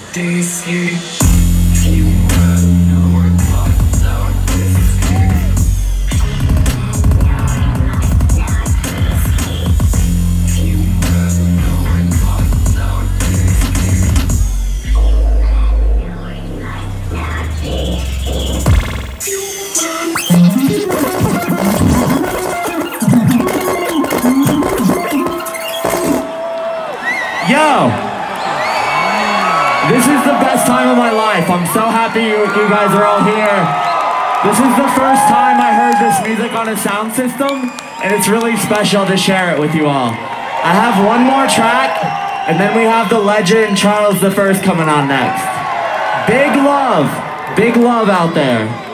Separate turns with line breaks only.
Yo! This is the best time of my life. I'm so happy you guys are all here. This is the first time I heard this music on a sound system, and it's really special to share it with you all. I have one more track, and then we have the legend CharlesTheFirst coming on next. Big love out there.